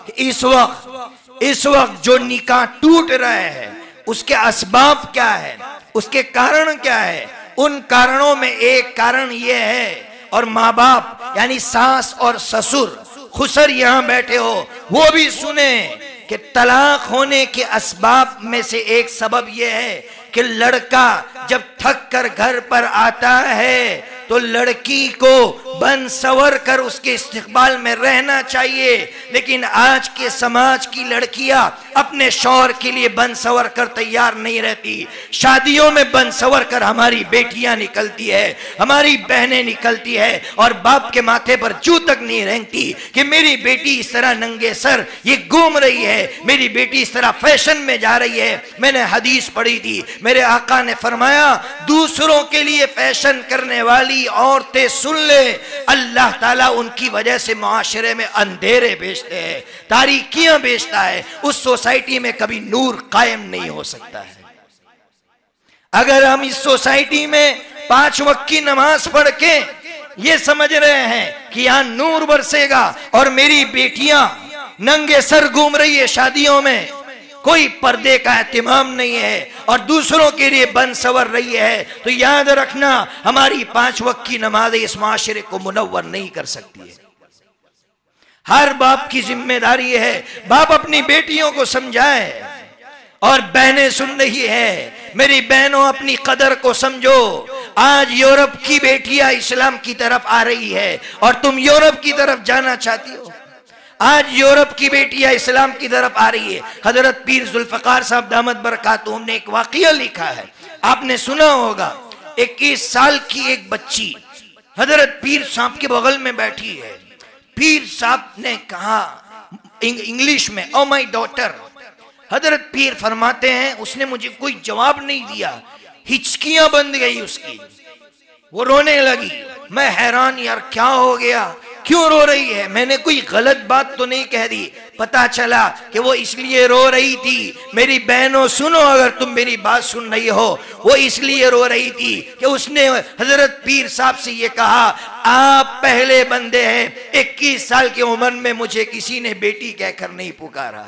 कि इस वक्त जो निकाह टूट रहे हैं उसके असबाब क्या है, उसके कारण क्या है। उन कारणों में एक कारण यह है, और माँ बाप यानी सास और ससुर खुसर यहां बैठे हो वो भी सुने कि तलाक होने के असबाब में से एक सबब यह है कि लड़का जब थक कर घर पर आता है तो लड़की को बन सवर कर उसके इस्तिकबाल में रहना चाहिए। लेकिन आज के समाज की लड़कियां अपने शौहर के लिए बन सवर कर तैयार नहीं रहती। शादियों में बन सवर कर हमारी बेटियां निकलती है, हमारी बहनें निकलती है, और बाप के माथे पर जू तक नहीं रेंगती कि मेरी बेटी इस तरह नंगे सर ये घूम रही है, मेरी बेटी इस तरह फैशन में जा रही है। मैंने हदीस पढ़ी थी, मेरे आका ने फरमाया दूसरों के लिए फैशन करने वाली औरतें सुन ले, अल्लाह ताला उनकी वजह से मुआशरे में अंधेरे भेजते हैं, तारीकियां भेजता है। उस सोसाइटी में कभी नूर कायम नहीं हो सकता है। अगर हम इस सोसाइटी में 5 वक्त की नमाज पढ़ के ये समझ रहे हैं कि यहां नूर बरसेगा और मेरी बेटियां नंगे सर घूम रही है शादियों में, कोई पर्दे का एहतिमाम नहीं है और दूसरों के लिए बन सवर रही है, तो याद रखना हमारी 5 वक्त की नमाज इस माशरे को मुनव्वर नहीं कर सकती है। हर बाप की जिम्मेदारी है बाप अपनी बेटियों को समझाए। और बहनें सुन रही है, मेरी बहनों अपनी कदर को समझो। आज यूरोप की बेटियां इस्लाम की तरफ आ रही है और तुम यूरोप की तरफ जाना चाहती हो। आज यूरोप की बेटियां इस्लाम की तरफ आ रही है। हजरत पीर जुल्फकार साहब दामत बरकातुहूम ने एक वाकया लिखा है, आपने सुना होगा। 21 साल की एक बच्ची हजरत पीर साहब के बगल में बैठी है। पीर साहब ने कहा इंग्लिश में, ओ माय डॉटर। हजरत पीर फरमाते हैं उसने मुझे कोई जवाब नहीं दिया, हिचकियां बंद गई उसकी, वो रोने लगी। मैं हैरान, यार क्या हो गया, क्यों रो रही है। मैंने कोई गलत बात तो नहीं कह दी। पता चला कि वो इसलिए रो रही थी, मेरी बहनों सुनो अगर तुम मेरी बात सुन रही हो, वो इसलिए रो रही थी कि उसने हजरत पीर साहब से ये कहा, आप पहले बंदे हैं, 21 साल की उम्र में मुझे किसी ने बेटी कहकर नहीं पुकारा।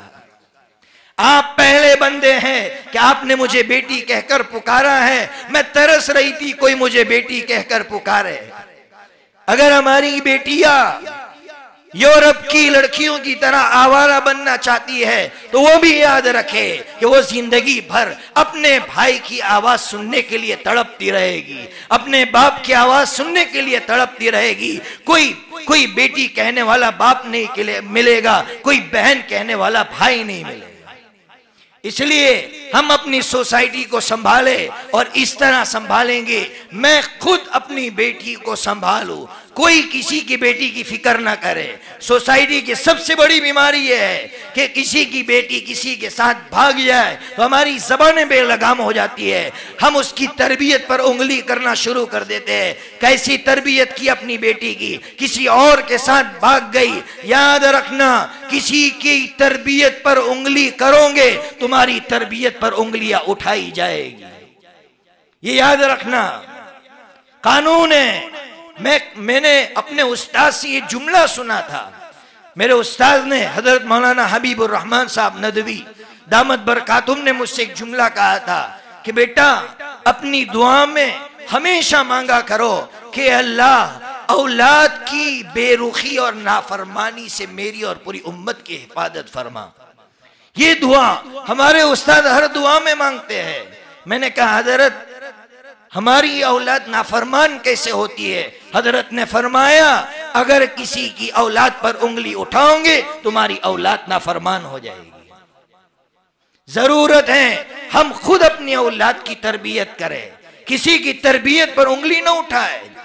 आप पहले बंदे हैं कि आपने मुझे बेटी कहकर पुकारा है। मैं तरस रही थी कोई मुझे बेटी कहकर पुकारे। अगर हमारी बेटियां यूरोप की लड़कियों की तरह आवारा बनना चाहती है तो वो भी याद रखे कि वो जिंदगी भर अपने भाई की आवाज सुनने के लिए तड़पती रहेगी, अपने बाप की आवाज सुनने के लिए तड़पती रहेगी। कोई बेटी कहने वाला बाप नहीं मिलेगा, कोई बहन कहने वाला भाई नहीं मिलेगा। इसलिए हम अपनी सोसाइटी को संभाले और इस तरह संभालेंगे, मैं खुद अपनी बेटी को संभालूं, कोई किसी की बेटी की फिक्र ना करे। सोसाइटी की सबसे बड़ी बीमारी यह है कि किसी की बेटी किसी के साथ भाग जाए तो हमारी ज़बानें बेलगाम हो जाती है, हम उसकी तरबियत पर उंगली करना शुरू कर देते हैं। कैसी तरबियत की अपनी बेटी की, किसी और के साथ भाग गई। याद रखना, किसी की तरबियत पर उंगली करोगे तुम्हारी तरबियत पर उंगलियां उठाई जाएगी, ये याद रखना। कानून है। मैंने अपने उस्ताद से ये जुमला सुना था। मेरे उस्ताद ने हजरत मौलाना हबीबुर रहमान साहब नदवी दामत बरकातुहूम ने मुझसे एक जुमला कहा था कि बेटा अपनी दुआ में हमेशा मांगा करो कि अल्लाह औलाद की बेरुखी और नाफरमानी से मेरी और पूरी उम्मत की हिफाजत फरमा। ये दुआ हमारे उस्ताद हर दुआ में मांगते हैं। मैंने कहा हजरत हमारी औलाद नाफरमान कैसे होती है? हजरत ने फरमाया अगर किसी की औलाद पर उंगली उठाओगे तुम्हारी औलाद नाफरमान हो जाएगी। जरूरत है हम खुद अपनी औलाद की तरबियत करें, किसी की तरबियत पर उंगली न उठाए।